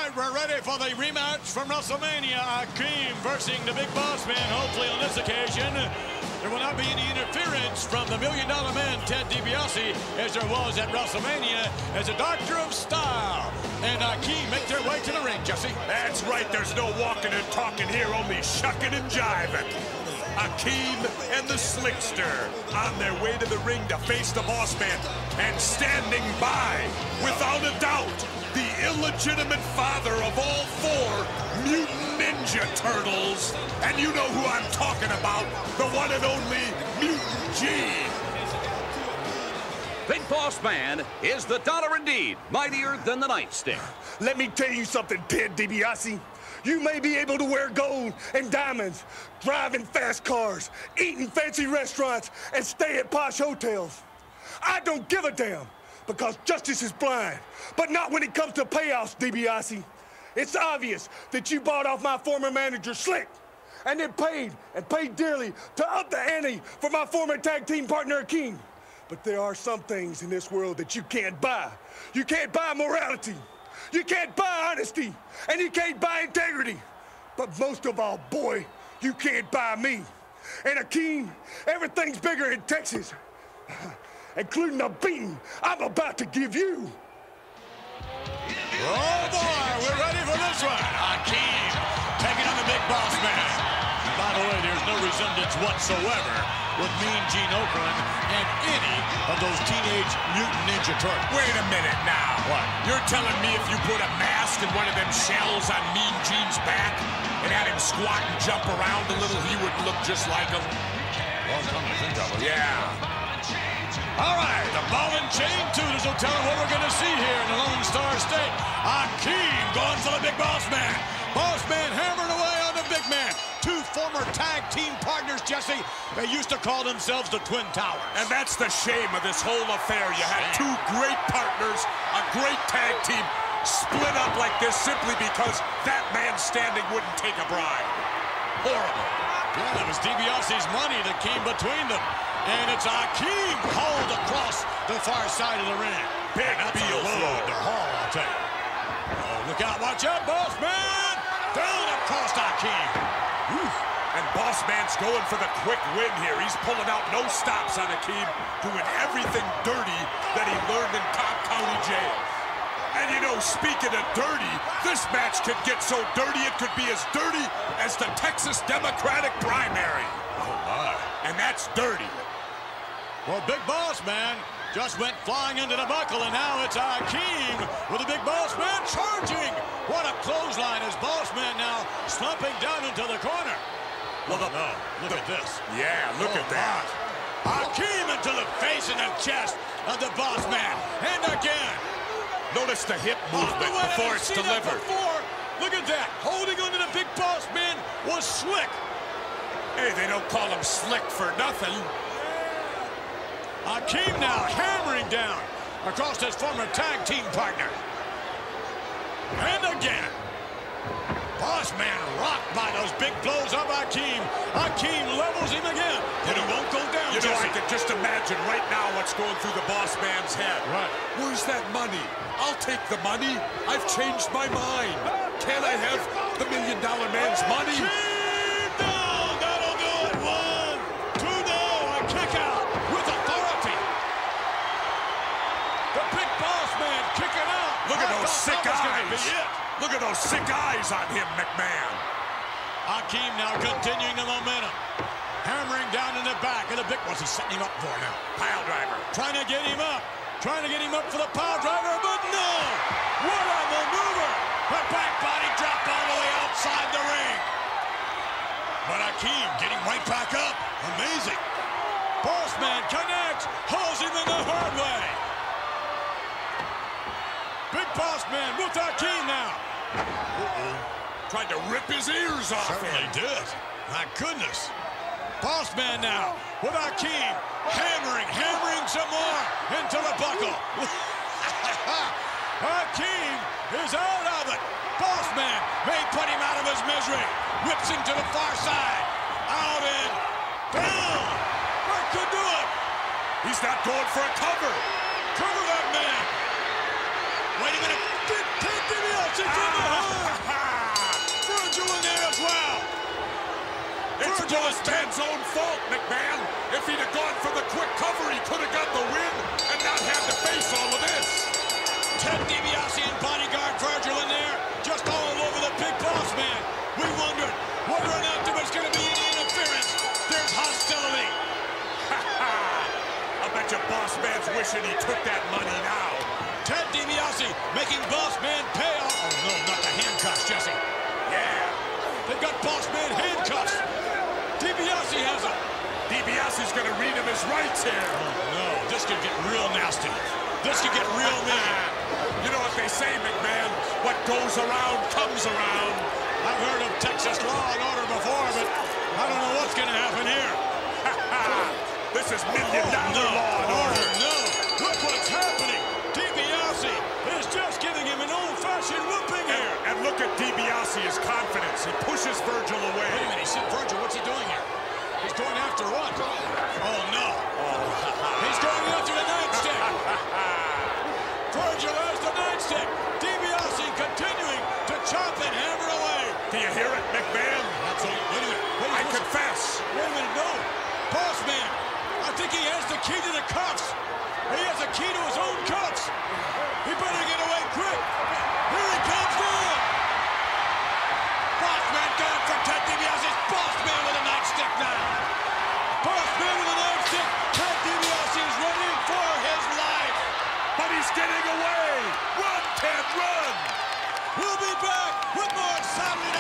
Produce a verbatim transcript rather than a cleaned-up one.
right, we're ready for the rematch from WrestleMania. Akeem versus the Big Boss Man. Hopefully on this occasion, there will not be any interference from the Million Dollar Man, Ted DiBiase, as there was at WrestleMania, as a Doctor of Style and Akeem make their way to the ring, Jesse. That's right, there's no walking and talking here, only shucking and jiving. Akeem and the Slickster on their way to the ring to face the Boss Man, and standing by, without a doubt, the illegitimate father of all four Mutant Ninja Turtles. And you know who I'm talking about, the one and only Mutant Gene. Big Boss Man is the dollar indeed, mightier than the nightstick. Let me tell you something, Ted DiBiase. You may be able to wear gold and diamonds, drive in fast cars, eat in fancy restaurants, and stay at posh hotels. I don't give a damn, because justice is blind. But not when it comes to payouts, DiBiase. It's obvious that you bought off my former manager, Slick, and then paid, and paid dearly, to up the ante for my former tag team partner, Akeem. But there are some things in this world that you can't buy. You can't buy morality. You can't buy honesty, and you can't buy integrity. But most of all, boy, you can't buy me. And Akeem, everything's bigger in Texas, including the beating I'm about to give you. Oh boy, we're ready for this one. Akeem taking on the Big Boss Man. And by the way, there's no resemblance whatsoever with Mean Gene Okerlund and any of those Teenage Mutant Ninja Turtles. Wait a minute now. What? You're telling me if you put a mask and one of them shells on Mean Gene's back and had him squat and jump around a little, he would look just like him? Well, come to think of it. Yeah. All right, the ball and chain tutors will tell them what we're going to see here in the Lone Star State. Akeem going for the Big Boss Man. Boss Man hammering away on the Big Man. Two former tag team partners, Jesse. They used to call themselves the Twin Towers. And that's the shame of this whole affair. You had two great partners, a great tag team, split up like this simply because that man standing wouldn't take a bribe. Horrible. Yeah, it was DiBiase's money that came between them. And it's Akeem hauled across the far side of the ring. Big That's a Beal load throw. to haul, I'll tell you. Oh, look out, watch out, Boss Man! Down across Akeem. Oof. And Boss Man's going for the quick win here. He's pulling out no stops on Akeem, doing everything dirty that he learned in Cobb County Jail. And you know, speaking of dirty, this match could get so dirty it could be as dirty as the Texas Democratic primary. Oh, my. And that's dirty. Well, Big Boss Man just went flying into the buckle, and now it's Akeem with the Big Boss Man charging. What a clothesline as Boss Man now slumping down into the corner. Well, oh, no, look the, at this. Yeah, look oh, at that. Akeem into the face and the chest of the Boss Man. And again. Notice the hip movement oh, before it's delivered. Before. Look at that. Holding onto the Big Boss Man was Slick. Hey, they don't call him Slick for nothing. Akeem now hammering down across his former tag team partner. And again. Boss Man rocked by those big blows of Akeem. Akeem levels him again, and he won't go down. You know, Jesse. I can just imagine right now what's going through the Boss Man's head. Right. Where's that money? I'll take the money. I've changed my mind. Can't I have the Million Dollar Man's money? Akeem down. That'll do it. One, two, no. A kick out with authority. The Big Boss Man kicking out. Look at I those thought sick that was gonna eyes. be it. Look at those sick eyes on him, McMahon. Akeem now continuing the momentum. Hammering down in the back of the Big... What's he setting him up for now? Pile driver. Trying to get him up. Trying to get him up for the pile driver, but no! What a maneuver! The back body drop all the way outside the ring. But Akeem getting right back up. Amazing. Boss Man connects. Hauls him in the hard way. Big Boss Man with Akeem now. Uh-oh. Tried to rip his ears off Certainly him. did. My goodness. Boss Man now with Akeem hammering, hammering some more into the buckle. Akeem is out of it. Boss Man may put him out of his misery. Whips him to the far side. Out and down. That could do it. He's not going for a cover. Cover that man. Wait a minute. Ted DiBiase in the That's Virgil is Bossman's own fault, McMahon. If he'd have gone for the quick cover, he could have got the win and not had to face all of this. Ted DiBiase and bodyguard Virgil in there, just all over the big boss man. We wondered whether or not there was going to be any interference. There's hostility. I bet you Boss Man's wishing he took that money now. Ted DiBiase making Boss Man pay off. Oh, no, not the handcuffs, Jesse. Yeah. They've got Boss Man handcuffs. DiBiase has them. DiBiase's gonna read him his rights here. Oh, no, this could get real nasty. This could get real mean. You know what they say, McMahon? What goes around comes around. I've heard of Texas Law and Order before, but I don't know what's gonna happen here. This is million dollar no. law and order. Oh, no. Look what's happening. DiBiase is just giving him an old-fashioned whooping here. And, and look at DiBiase's confidence. He pushes Virgil away. Wait a minute. He said, Virgil, what's he doing here? He's going after what? Oh, no. Oh. He's going after the nightstick. Virgil has the nightstick. DiBiase continuing to chop and hammer away. Do you hear it, McMahon? Absolutely. Wait a minute. Wait a minute. I confess. Wait a minute. No. Boss Man. I think he has the key to the cuffs. He has a key to his own cuffs. He better get away quick. Here he comes now. Boss Man going for Ted DiBiase. Boss Man with a nightstick now. Boss Man with a nightstick. Ted DiBiase is running for his life. But he's getting away. Run, Ted, run. We'll be back with more Saturday Night